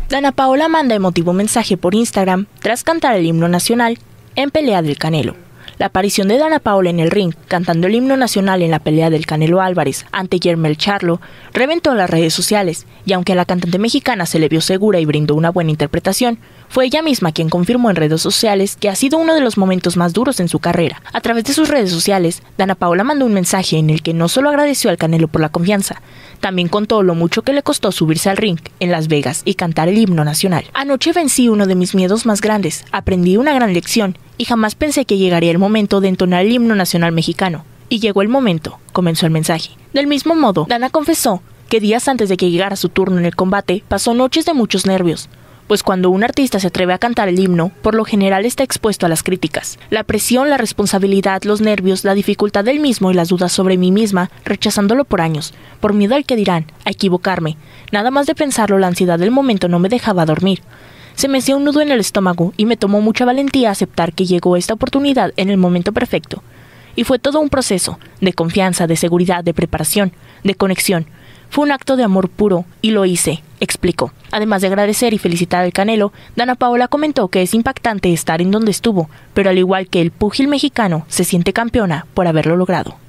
Dana Paola manda emotivo mensaje por Instagram tras cantar el himno nacional en pelea del Canelo. La aparición de Dana Paola en el ring, cantando el himno nacional en la pelea del Canelo Álvarez ante Jermell Charlo, reventó las redes sociales, y aunque a la cantante mexicana se le vio segura y brindó una buena interpretación, fue ella misma quien confirmó en redes sociales que ha sido uno de los momentos más duros en su carrera. A través de sus redes sociales, Dana Paola mandó un mensaje en el que no solo agradeció al Canelo por la confianza, también contó lo mucho que le costó subirse al ring en Las Vegas y cantar el himno nacional. Anoche vencí uno de mis miedos más grandes, aprendí una gran lección y jamás pensé que llegaría el momento de entonar el himno nacional mexicano. Y llegó el momento, comenzó el mensaje. Del mismo modo, Dana confesó que días antes de que llegara su turno en el combate, pasó noches de muchos nervios, pues cuando un artista se atreve a cantar el himno, por lo general está expuesto a las críticas. La presión, la responsabilidad, los nervios, la dificultad del mismo y las dudas sobre mí misma, rechazándolo por años, por miedo al que dirán, a equivocarme. Nada más de pensarlo, la ansiedad del momento no me dejaba dormir. Se me hacía un nudo en el estómago y me tomó mucha valentía aceptar que llegó esta oportunidad en el momento perfecto. Y fue todo un proceso, de confianza, de seguridad, de preparación, de conexión. Fue un acto de amor puro, y lo hice, explicó. Además de agradecer y felicitar al Canelo, Dana Paola comentó que es impactante estar en donde estuvo, pero al igual que el púgil mexicano, se siente campeona por haberlo logrado.